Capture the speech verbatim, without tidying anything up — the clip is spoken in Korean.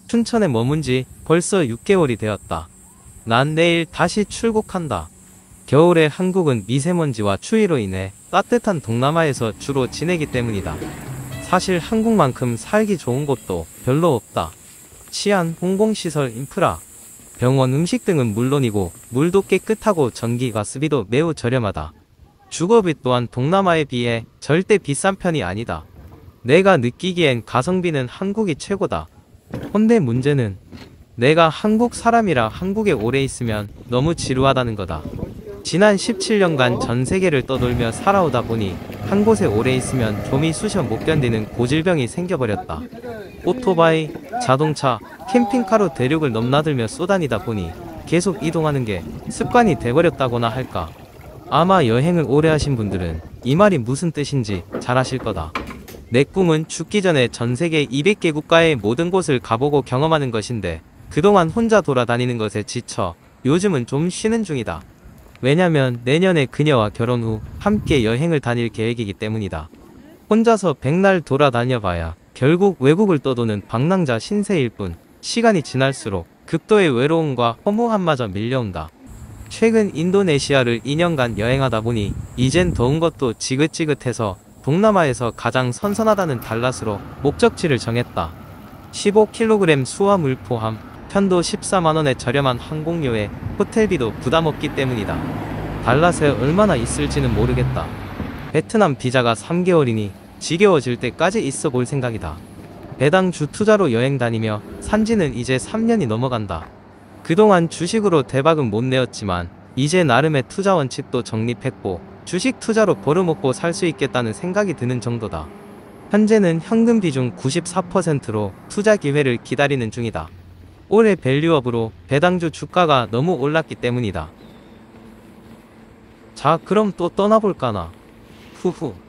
춘천에 머문 지 벌써 육 개월이 되었다. 난 내일 다시 출국한다. 겨울에 한국은 미세먼지와 추위로 인해 따뜻한 동남아에서 주로 지내기 때문이다. 사실 한국만큼 살기 좋은 곳도 별로 없다. 치안, 공공시설, 인프라, 병원, 음식 등은 물론이고 물도 깨끗하고 전기, 가스비도 매우 저렴하다. 주거비 또한 동남아에 비해 절대 비싼 편이 아니다. 내가 느끼기엔 가성비는 한국이 최고다. 헌데 문제는 내가 한국 사람이라 한국에 오래 있으면 너무 지루하다는 거다. 지난 십칠 년간 전 세계를 떠돌며 살아오다 보니 한 곳에 오래 있으면 좀이 쑤셔 못 견디는 고질병이 생겨버렸다. 오토바이, 자동차, 캠핑카로 대륙을 넘나들며 쏘다니다 보니 계속 이동하는 게 습관이 돼버렸다고나 할까. 아마 여행을 오래 하신 분들은 이 말이 무슨 뜻인지 잘 아실 거다. 내 꿈은 죽기 전에 전 세계 이백 개 국가의 모든 곳을 가보고 경험하는 것인데 그동안 혼자 돌아다니는 것에 지쳐 요즘은 좀 쉬는 중이다. 왜냐면 내년에 그녀와 결혼 후 함께 여행을 다닐 계획이기 때문이다. 혼자서 백날 돌아다녀 봐야 결국 외국을 떠도는 방랑자 신세일 뿐 시간이 지날수록 극도의 외로움과 허무함마저 밀려온다. 최근 인도네시아를 이 년간 여행하다 보니 이젠 더운 것도 지긋지긋해서 동남아에서 가장 선선하다는 달랏으로 목적지를 정했다. 십오 킬로그램 수화물 포함, 편도 십사만 원의 저렴한 항공료에 호텔비도 부담없기 때문이다. 달랏에 얼마나 있을지는 모르겠다. 베트남 비자가 삼 개월이니 지겨워질 때까지 있어 볼 생각이다. 배당 주 투자로 여행 다니며 산지는 이제 삼 년이 넘어간다. 그동안 주식으로 대박은 못 내었지만 이제 나름의 투자 원칙도 정립했고 주식 투자로 벌어먹고 살 수 있겠다는 생각이 드는 정도다. 현재는 현금 비중 구십사 퍼센트로 투자 기회를 기다리는 중이다. 올해 밸류업으로 배당주 주가가 너무 올랐기 때문이다. 자, 그럼 또 떠나볼까나. 후후.